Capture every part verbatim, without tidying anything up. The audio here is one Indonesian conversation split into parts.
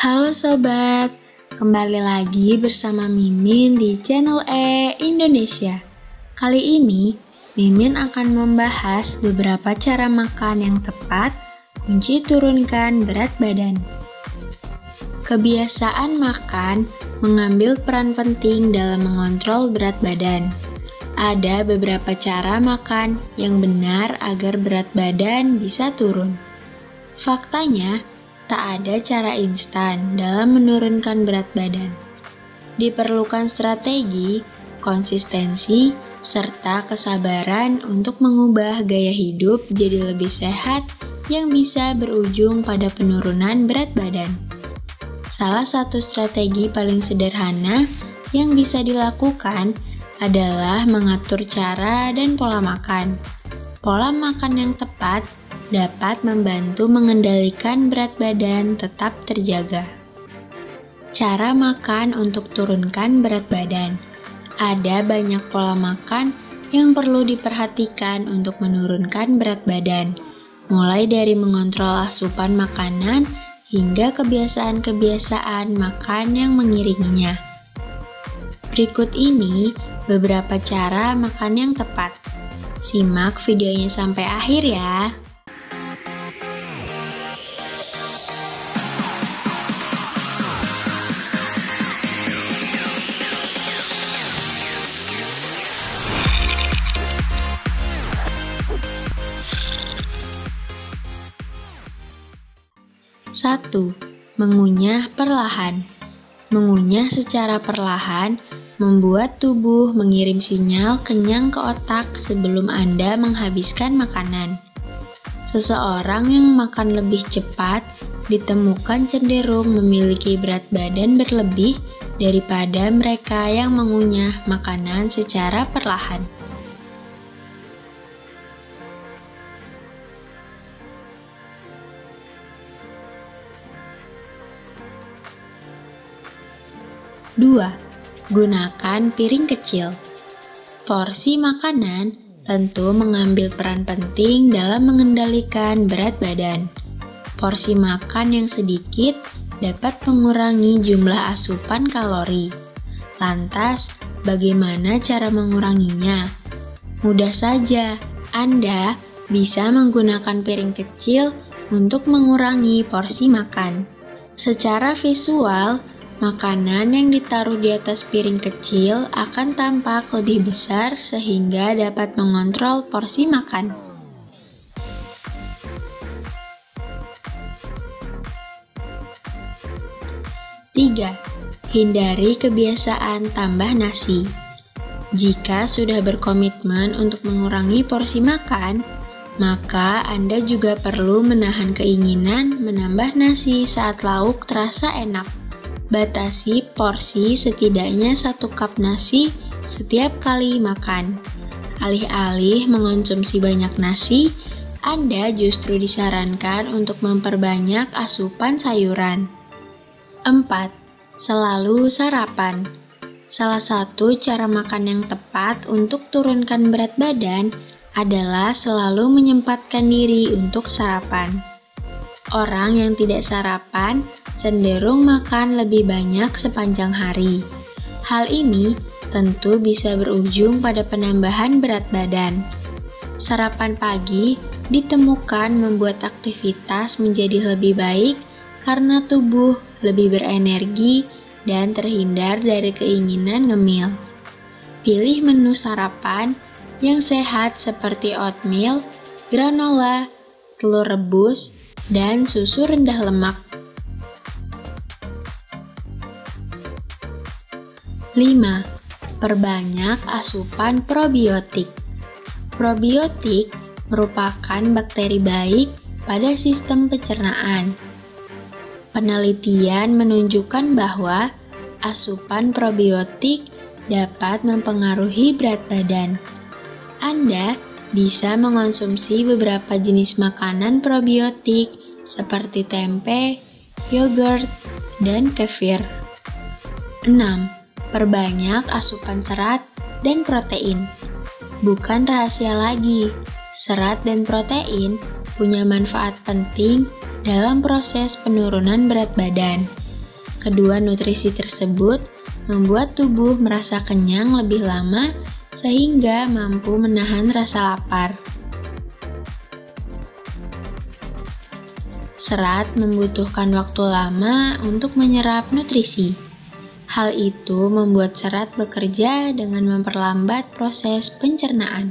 Halo sobat, kembali lagi bersama Mimin di channel E Indonesia. Kali ini, Mimin akan membahas beberapa cara makan yang tepat, kunci turunkan berat badan. Kebiasaan makan mengambil peran penting dalam mengontrol berat badan. Ada beberapa cara makan yang benar agar berat badan bisa turun. Faktanya, tak ada cara instan dalam menurunkan berat badan. Diperlukan strategi, konsistensi, serta kesabaran untuk mengubah gaya hidup jadi lebih sehat yang bisa berujung pada penurunan berat badan. Salah satu strategi paling sederhana yang bisa dilakukan adalah mengatur cara dan pola makan. Pola makan yang tepat dapat membantu mengendalikan berat badan tetap terjaga. Cara makan untuk turunkan berat badan. Ada banyak pola makan yang perlu diperhatikan untuk menurunkan berat badan, mulai dari mengontrol asupan makanan hingga kebiasaan-kebiasaan makan yang mengiringinya. Berikut ini beberapa cara makan yang tepat. Simak videonya sampai akhir ya. satu. Mengunyah perlahan. Mengunyah secara perlahan membuat tubuh mengirim sinyal kenyang ke otak sebelum Anda menghabiskan makanan. Seseorang yang makan lebih cepat ditemukan cenderung memiliki berat badan berlebih daripada mereka yang mengunyah makanan secara perlahan. dua. Gunakan piring kecil. Porsi makanan tentu mengambil peran penting dalam mengendalikan berat badan. Porsi makan yang sedikit dapat mengurangi jumlah asupan kalori. Lantas, bagaimana cara menguranginya? Mudah saja, Anda bisa menggunakan piring kecil untuk mengurangi porsi makan. Secara visual, makanan yang ditaruh di atas piring kecil akan tampak lebih besar sehingga dapat mengontrol porsi makan. tiga. Hindari kebiasaan tambah nasi. Jika sudah berkomitmen untuk mengurangi porsi makan, maka Anda juga perlu menahan keinginan menambah nasi saat lauk terasa enak. Batasi porsi setidaknya satu cup nasi setiap kali makan. Alih-alih mengonsumsi banyak nasi, Anda justru disarankan untuk memperbanyak asupan sayuran. empat. Selalu sarapan. Salah satu cara makan yang tepat untuk turunkan berat badan adalah selalu menyempatkan diri untuk sarapan. Orang yang tidak sarapan cenderung makan lebih banyak sepanjang hari. Hal ini tentu bisa berujung pada penambahan berat badan. Sarapan pagi ditemukan membuat aktivitas menjadi lebih baik karena tubuh lebih berenergi dan terhindar dari keinginan ngemil. Pilih menu sarapan yang sehat seperti oatmeal, granola, telur rebus, dan susu rendah lemak. lima. Perbanyak asupan probiotik. Probiotik merupakan bakteri baik pada sistem pencernaan. Penelitian menunjukkan bahwa asupan probiotik dapat mempengaruhi berat badan. Anda bisa mengonsumsi beberapa jenis makanan probiotik seperti tempe, yogurt, dan kefir. enam. Perbanyak asupan serat dan protein. Bukan rahasia lagi, serat dan protein punya manfaat penting dalam proses penurunan berat badan. Kedua nutrisi tersebut membuat tubuh merasa kenyang lebih lama sehingga mampu menahan rasa lapar. Serat membutuhkan waktu lama untuk menyerap nutrisi. Hal itu membuat serat bekerja dengan memperlambat proses pencernaan.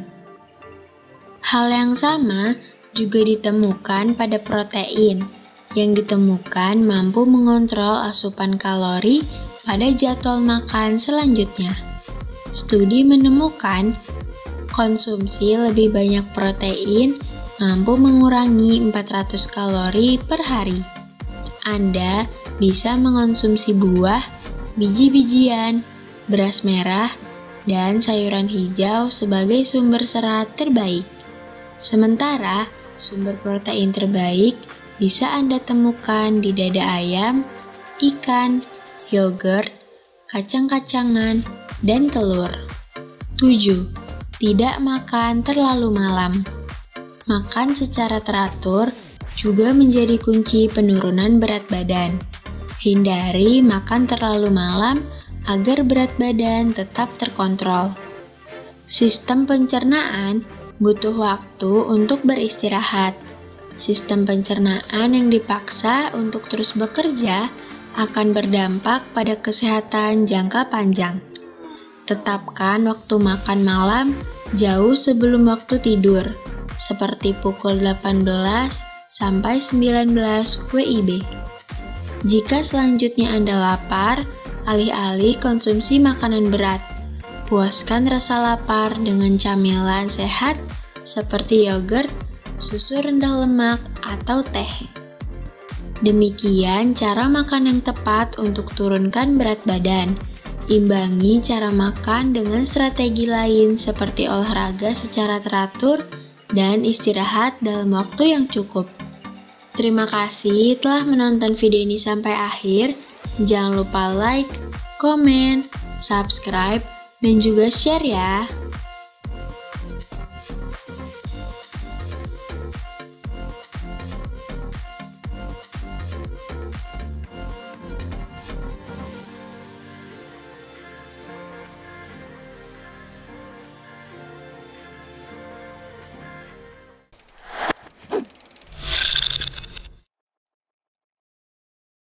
Hal yang sama juga ditemukan pada protein, yang ditemukan mampu mengontrol asupan kalori pada jadwal makan selanjutnya. Studi menemukan konsumsi lebih banyak protein mampu mengurangi empat ratus kalori per hari. Anda bisa mengonsumsi buah, biji-bijian, beras merah, dan sayuran hijau sebagai sumber serat terbaik. Sementara, sumber protein terbaik bisa Anda temukan di dada ayam, ikan, yogurt, kacang-kacangan, dan telur. tujuh. Tidak makan terlalu malam. Makan secara teratur juga menjadi kunci penurunan berat badan. Hindari makan terlalu malam agar berat badan tetap terkontrol. Sistem pencernaan butuh waktu untuk beristirahat. Sistem pencernaan yang dipaksa untuk terus bekerja akan berdampak pada kesehatan jangka panjang. Tetapkan waktu makan malam jauh sebelum waktu tidur, seperti pukul delapan belas sampai sembilan belas W I B. Jika selanjutnya Anda lapar, alih-alih konsumsi makanan berat, puaskan rasa lapar dengan camilan sehat seperti yogurt, susu rendah lemak, atau teh. Demikian cara makan yang tepat untuk turunkan berat badan. Imbangi cara makan dengan strategi lain seperti olahraga secara teratur dan istirahat dalam waktu yang cukup. Terima kasih telah menonton video ini sampai akhir. Jangan lupa like, komen, subscribe, dan juga share ya.